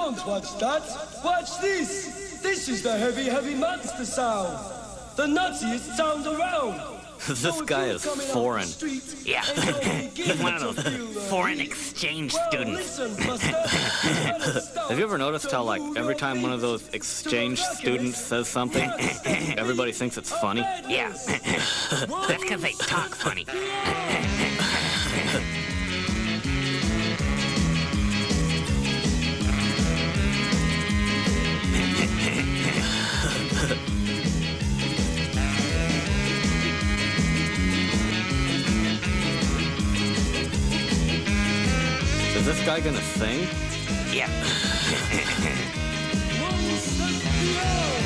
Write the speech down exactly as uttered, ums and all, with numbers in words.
Don't watch that. Watch this. This is the heavy, heavy monster sound. The nuttiest sound around. This guy is foreign. Yeah, he's one of those foreign exchange students. Have you ever noticed how, like, every time one of those exchange students says something, everybody thinks it's funny? Yeah, that's because they talk funny. Is this guy gonna sing? Yeah.